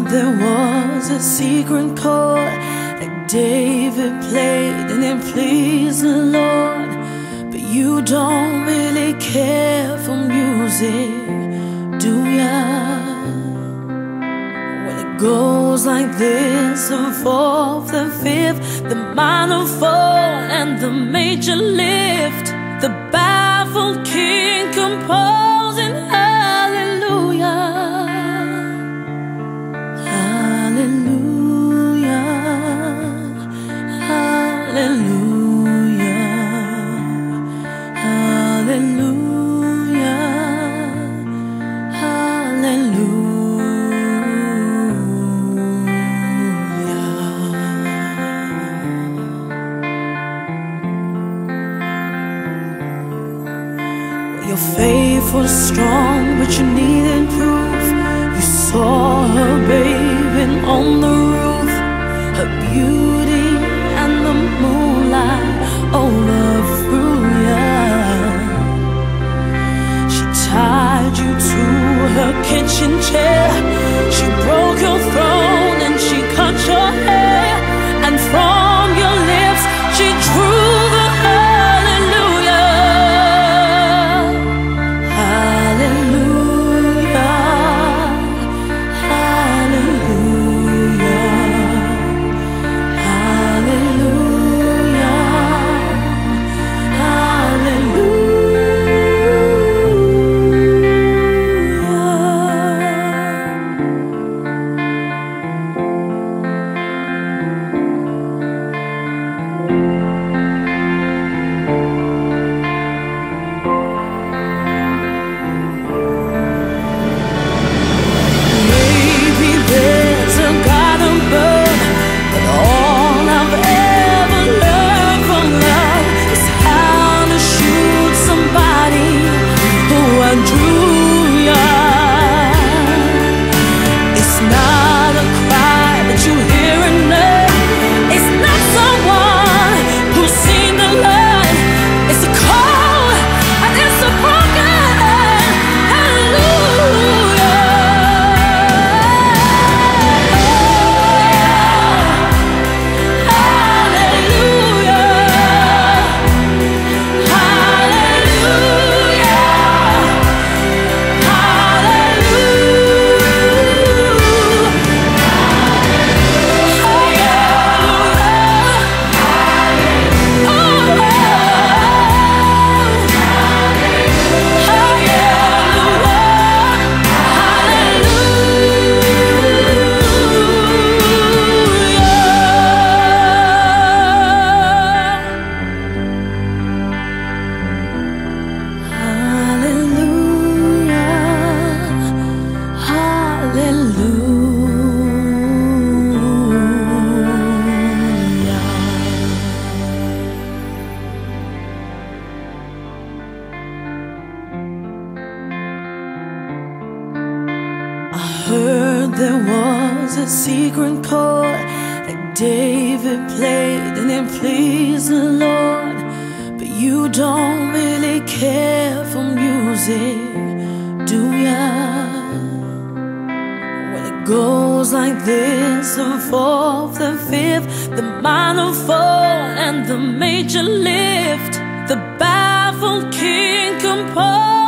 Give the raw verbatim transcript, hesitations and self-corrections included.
heard there was a secret chord that David played and it pleased the Lord. But you don't really care for music, do ya? Well, it goes like this: the fourth, the fifth, the minor fall, and the major lift. The baffled king composing hallelujah, hallelujah, hallelujah, hallelujah, hallelujah. Your faith was strong, but you needed proof. You saw her bathing on the roof, her beauty and the moonlight overthrew ya. She tied you to her kitchen chair, she broke your throne and she cut your hair, and from your lips she drew the hallelujah, hallelujah, hallelujah, hallelujah, hallelujah. Maybe there's a God above, but all I've ever learned from love is how to shoot somebody who outdrew ya. It's not a cry that you hear enough. It's not someone who's seen the light. It's a call and it's a broken hallelujah. I heard there was a secret chord that David played and it pleased the Lord. But you don't really care for music, do ya? Well, it goes like this: the fourth, the fifth, the minor fall, and the major lift. The baffled king composed